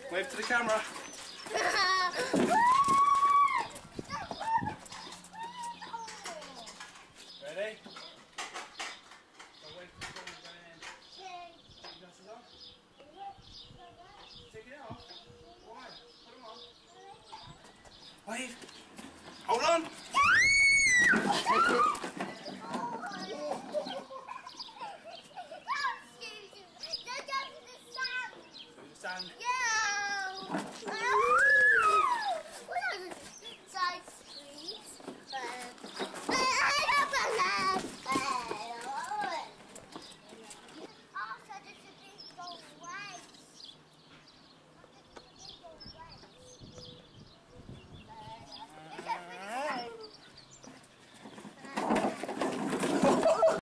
Wave to the camera. Ready? So wave to the camera going in. Take your glasses off. Take it off. Why? Put them on. Wave. Hold on. Go to the sand. Sand. Yeah.